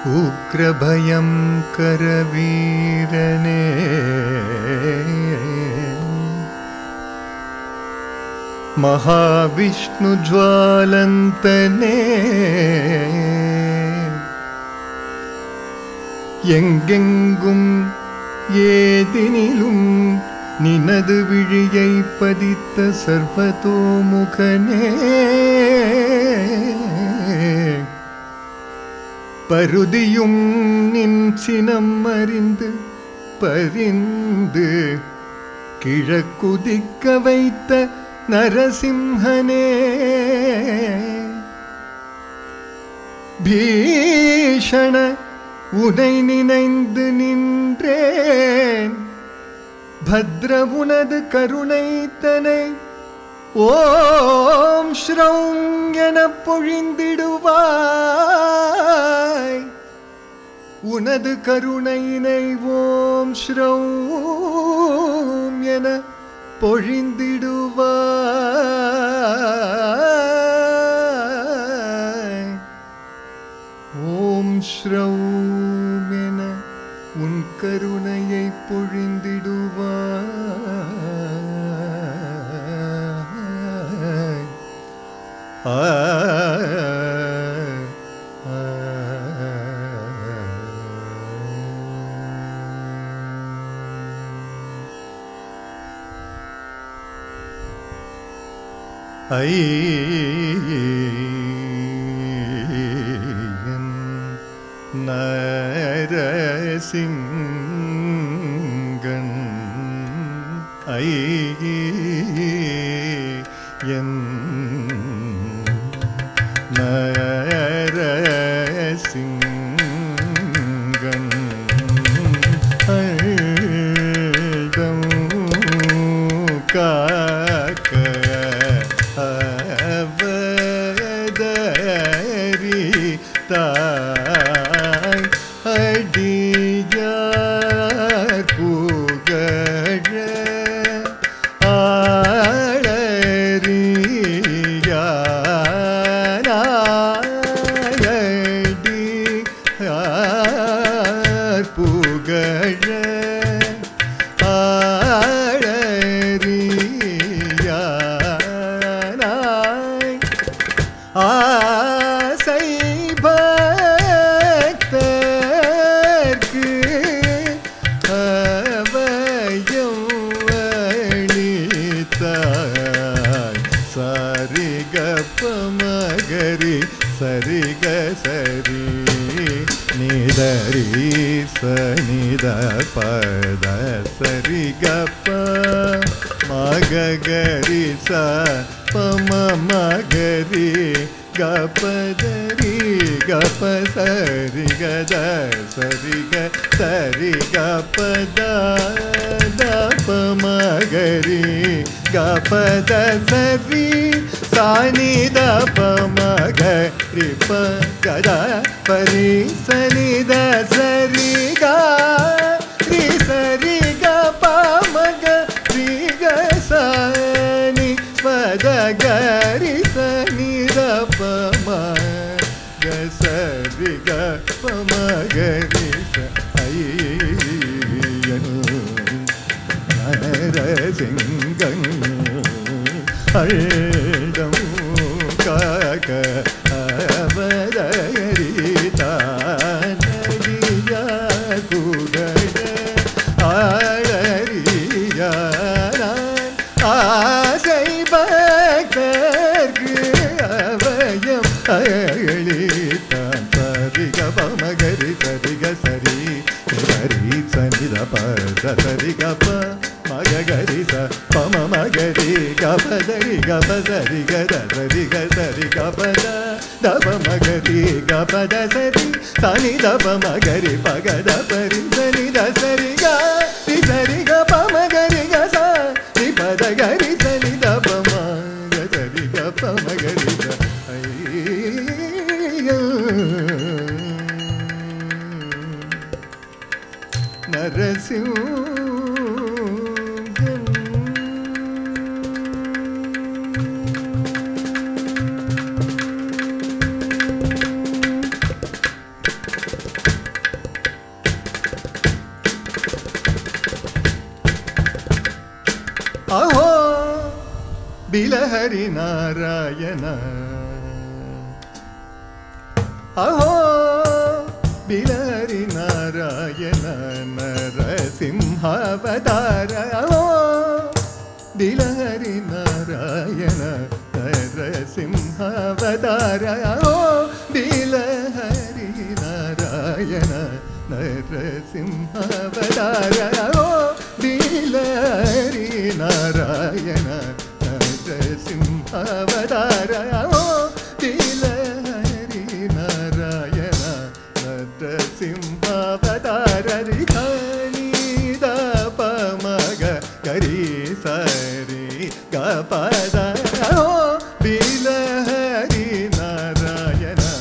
उग्रभयं करवीरने महाविष्णुज्वालन्तने எங்கெங்கும் ஏதினிலும் நினது விழியை பதித்த சர்வதோமுகனே பருதியும் நின் சினம் அறிந்து பரிந்து கிழக்குதிக்க வைத்த நரசிம்ஹனே பீஷண உனை நினைந்து நின்றேன் பத்ர உனது கருணை தனை ஓம் ஸ்ரௌம் என பொழிந்திடுவாய் உனது கருணையினை ஓம் ஸ்ரௌம் என பொழிந்திடுவாய் ஓம் ஸ்ரௌம் என உன் கருணையை பொழிந்திடுவாய் நரசிங்கன் ஐயன் நரசிங்கன் அழ்தம் காக்க அவதரி தாய் அடியார் புகழ ஆளறியார் புகழ ஆளறியானாய் ஆசை பக்தர்க்கு அவயம் அளித்தாய் சரிகப்பமகரி சரிக சரி நிதரி சனித பத சரிகப்ப மகரி ச பம மகரி கபதரி கப சரி கத சரி க சரி கபத தப மகரி கபத சரி சானி தப மகரி ப கத பரி சனி த சரி க ரி சரி க ப மக ரி க சனி பத கரி சனி த ப மக சரி க ப மகரி ச ஐயன் நரசிங்கன் அழ்தம் காக்க அவதரி தானடியார் புகழ ஆளறியானான் ஆசை பக்தர்க்கு அவயம் அளித்தான் சரிக பமகரி சரிக சரி சரி சனித பத சரிக ப மகரி ச பம மகரி கபதரி கபதரி கத சரி க சரி கபத தப மகரி கபத சரி சனி தப மகரி பகத பரி சனி த சரி க ரி சரி க ப மகரி க ச ரி பத கரி சனி தப மக சரி க ப மகரி க Narasimhan Bilahari Narayana. Aho Bilahari Narayana Narasimha Avadara. Aho Bilahari Narayana Narasimha Avadara. Aho Bilahari Narayana Narasimha Avadara. Aho Bilahari Narayana Narasimha Avadara. Aho Bilahari Narayana Narasimha Avadara. Rikani da pamaga gari sari ga pada. Aho Bilahari Narayana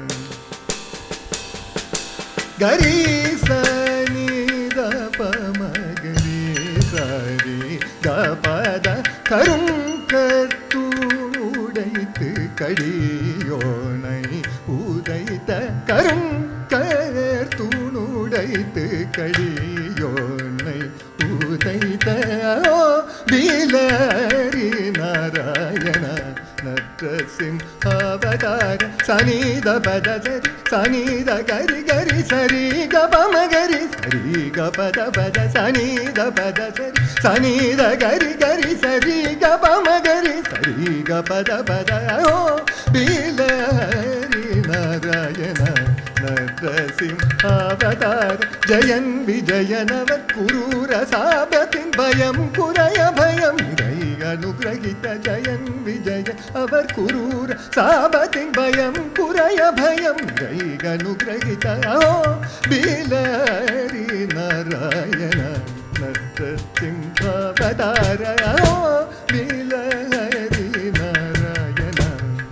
gari sani da pamagari sari ga pada. Karum kartuudaitu kadiyonai udaita. Karum kartuudaitu kadiyonai udaita. Oh Bilahari Narayana Narasimha Avadara. Sani da pada sari sani da gari gari sari ga pamagari sari ga pada pada. Sani da pada sari sani da gari gari sari ga pamagari sari ga pada pada. Oh Bilahari Narayana Narasimha Avadara. Jayan Vijayanavat Kurura Sabatin Bayam Kuraya Bayam Anugrahita. Jayan Vijaya Avar Kurura Sabatin Bayam Kuraya Bayam Anugrahita. Oh Bilahari Narayana Narasimha Avadara. Oh Bilahari Narayana.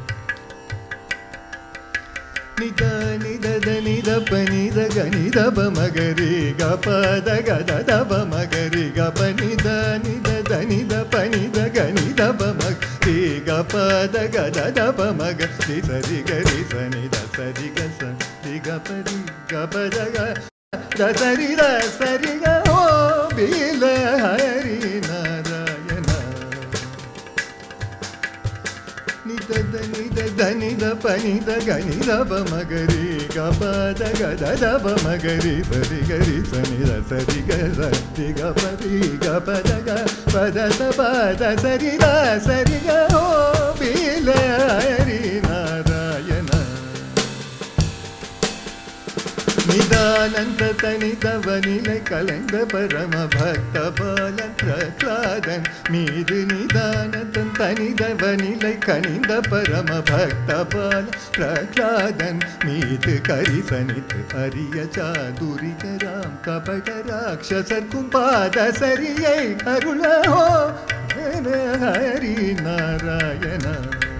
Nida nida da nida pa nida ga nida ba magari ga pa da ga da da ba magari ga pa nida nida da nida pa nida ga nida ba magari ga pa da ga da da ba magari sari ga ri sa nida sari ga sa ri ga pa da ga da sari ga. Oh Bilahari Narayana nida da nida da nida pa nida ga nida ba magari ga pa da ga da da ba magari sari ga ri sa nida sari ga sa ri ga pa da ga pa da sa pa da sari ga. Oh Bilahari Narayana Nidananta Tanita Vanilai Kalenda Parama Bhakta Balan Prahladan. Meedu Nidananta Tanita Vanilai Kaninda Parama Bhakta Balan Prahladan. Meedu Karisanit Ariya Chadurika Ram Kapata Rakshasar Kumpada Sariyai Arula. Ho Bilahari Narayana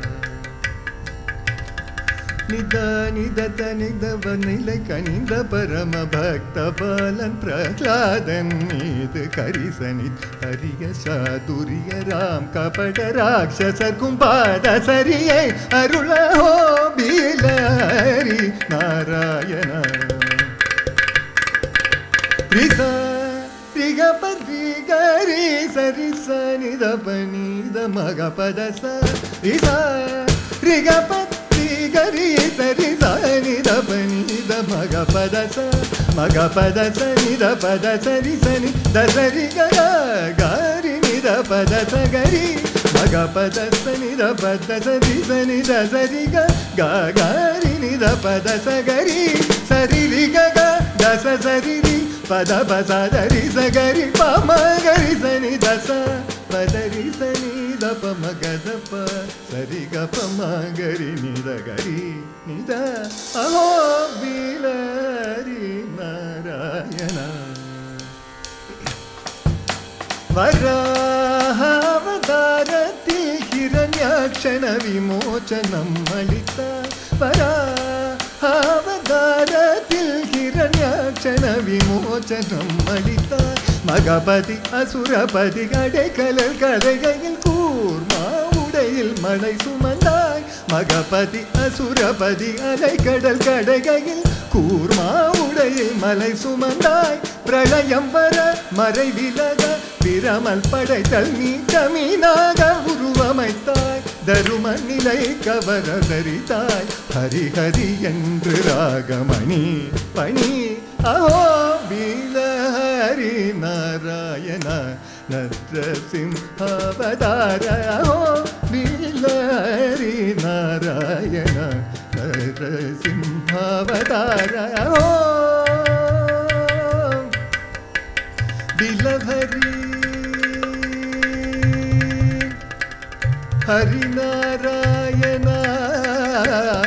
Nida nida da nida vanilai kaninda parama bhakta balan prahladan. Meedu karisanit hariya saduriya ram kapata rakshasar kumpada sariyai arula. Ho Bilahari Narayana Risa riga pari gari sari sani da pani da maga pada sa. Risa riga pari gari sari sani da pani da maga pada sa ni da pada sari sani da sari ga gari ni da pada sa gari maga pada sani da pada sari sani da sari ga gari ni da pada sa gari sari ri ga da sa sari ri pada pada dari sa gari pa ma gari sani da sa padari sani da pa ma ga da pa sari ga pa ma gari ni da gari ni da. Aho Bilahari Narayana Varahavadaratil Hiranyakshana Vimochanam Malita. Varahavadaratil Hiranyakshana Vimochanam Malita. Magapati Asurapati Kadaikalal Kadaigal Kurma Udayil Malai Sumandai. Magapati Asurapati Alaikadal Kadaigal Kurma Udayil Malai Sumandai. Pralayam Vara Marai Vilaga விரமல் படைத்தல் நீ தமினாக உருவமைத்தாய் தரும நிலை கவர தரித்தாய் ஹரி ஹரி என்று ராகமணி பணி அஹோ பிலஹரி நாராயண நரசிம்ஹாவதார அஹோ பிலஹரி நாராயண நரசிம்ஹாவதார அஹோ बिलहरी हरि नारायण